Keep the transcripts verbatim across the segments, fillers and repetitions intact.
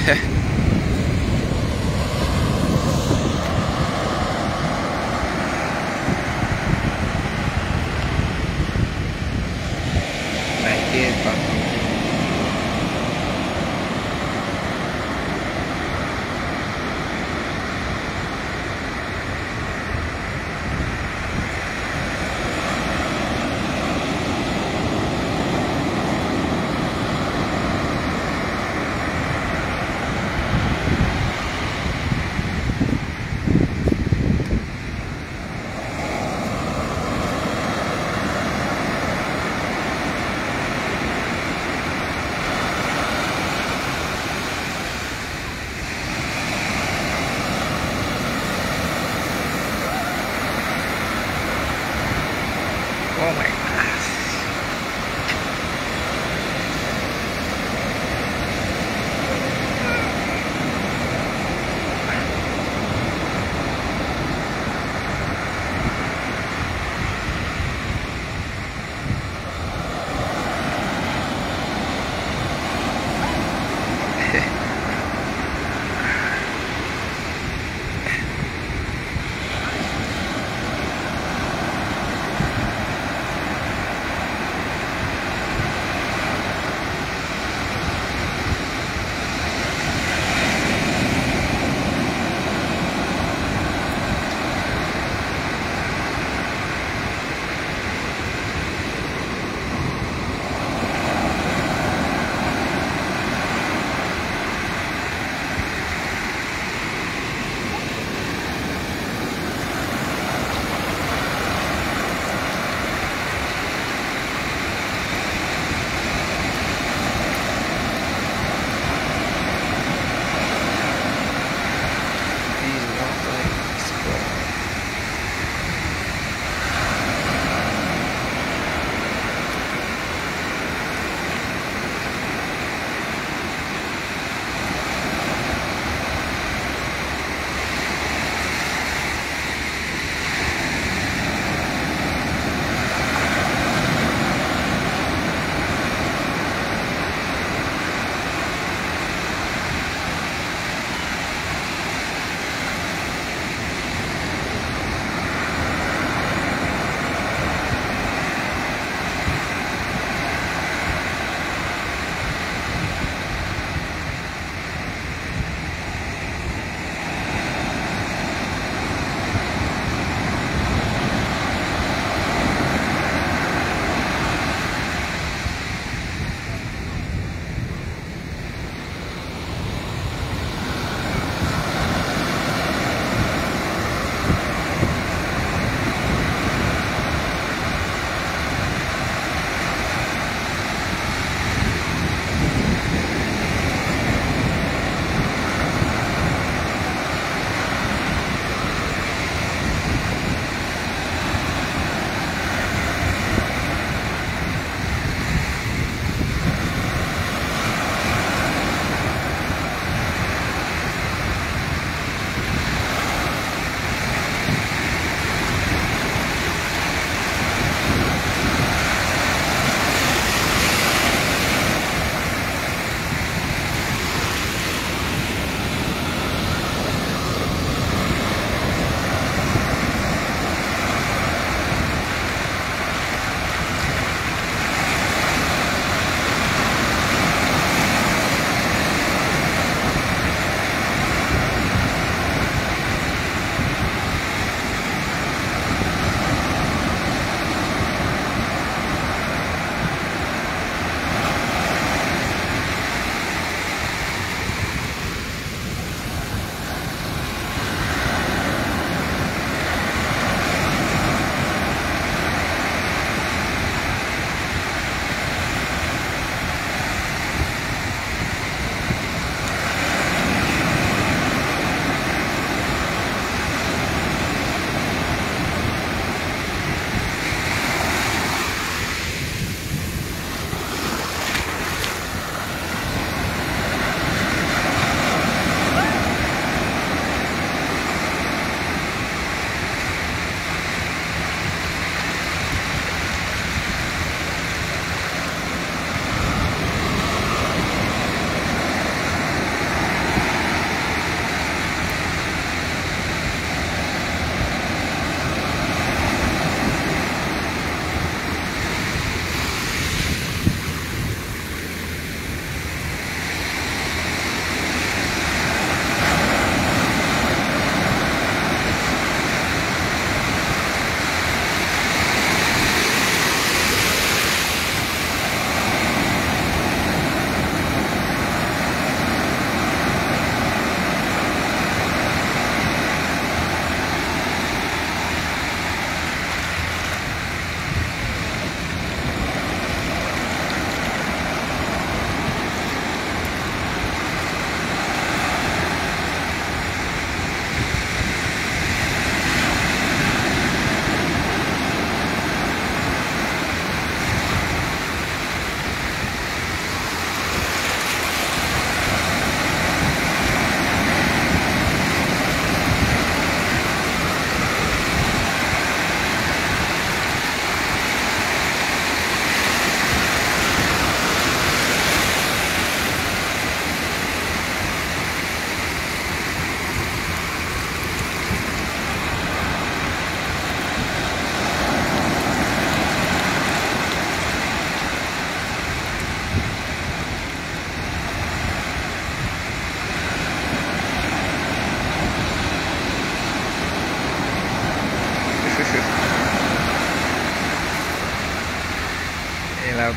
Naik kia Pak.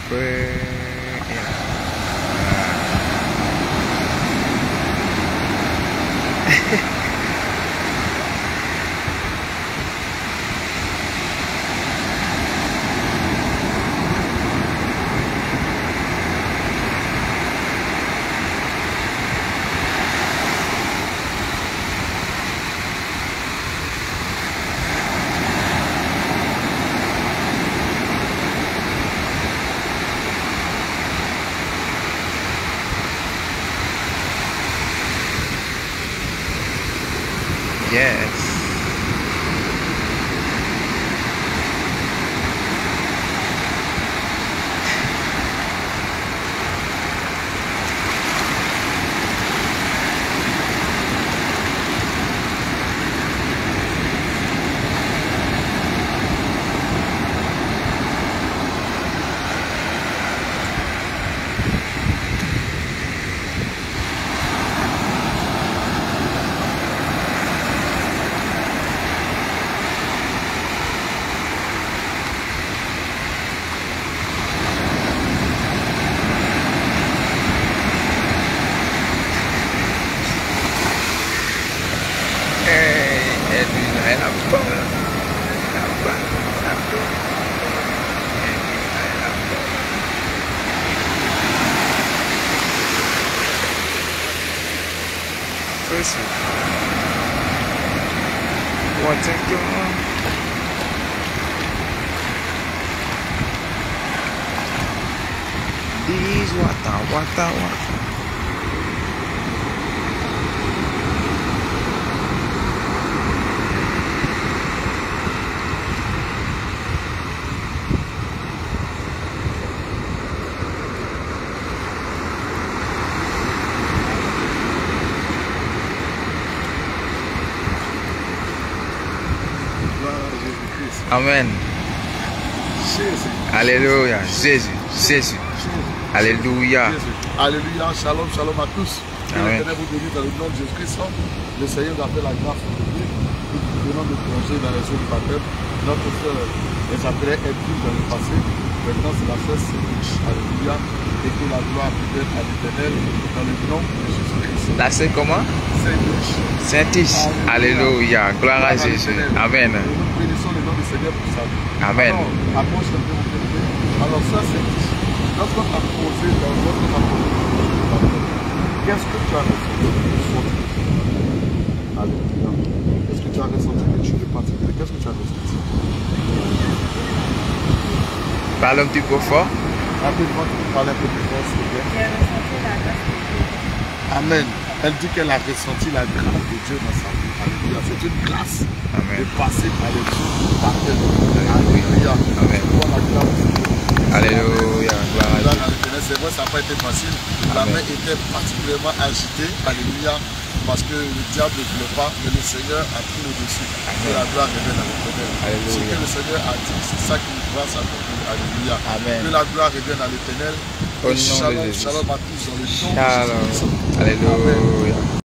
peu. Et là. Yes. What's it doing? These wata wata wata. Amen. Jésus. Alléluia. Jésus. Jésus. Alléluia. Alléluia. Shalom, shalom à tous. Que Amen. l'Éternel vous bénisse dans le nom de Jésus-Christ. Le Seigneur nous a fait la grâce aujourd'hui. Nous venons de plonger dans les eaux du baptême. Notre sœur, elle s'appelait Edwin dans le passé. Maintenant, c'est la sœur Cédric. Alléluia. Et que la gloire revienne à l'Éternel dans le nom de Jésus-Christ. Là, c'est comment? Cédric. Saint-Is. Alléluia. Gloire à Jésus. Amen. Et nous bénissons le nom du Seigneur pour sa vie. Amen. Alors, approche un peu, vous permettez. Alors, ça, c'est lorsqu'on t'a posé dans votre rapport, qu'est-ce que tu as ressenti? Alléluia. Qu'est-ce que tu as ressenti quelque chose de particulier? Qu'est-ce que tu as ressenti? Parle un petit peu fort. Rappelle-moi, tu peux parler un peu plus fort, s'il vous plaît. J'ai ressenti la grâce de Dieu. Amen. Elle dit qu'elle a ressenti la grâce de Dieu dans sa vie. Alléluia. C'est une grâce Amen. de passer par les eaux du baptême. Alléluia. Amen. Pour la grâce de Dieu. Alléluia. Gloire à Jésus. C'est vrai, ça n'a pas été facile. La Amen. main était particulièrement agitée. Alléluia. Parce que le diable ne voulait pas, mais le Seigneur a pris le dessus. Que la gloire revienne à l'Éternel. Alléluia. Ce que le Seigneur a dit, c'est ça qui va s'accomplir. Alléluia. Amen. Que la gloire revienne à l'Éternel. Au nom de Shalom, Jésus. shalom à tous dans le nom de Shalom. Jésus-Christ. Alléluia.